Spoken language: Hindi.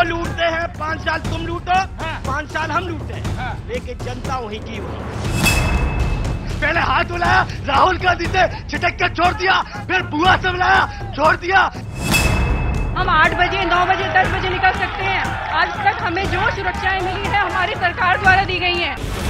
वो लूटते हैं, 5 साल तुम लूटो, 5 साल हम लूटते हैं, लेकिन जनता वहीं की हुई। पहले हाथ बुलाया, राहुल गांधी से छिटक कर छोड़ दिया, फिर बुआ से बुलाया, छोड़ दिया। हम 8 बजे, 9 बजे, 10 बजे निकल सकते हैं। आज तक हमें जो सुरक्षाएं मिली है हमारी सरकार द्वारा दी गई हैं।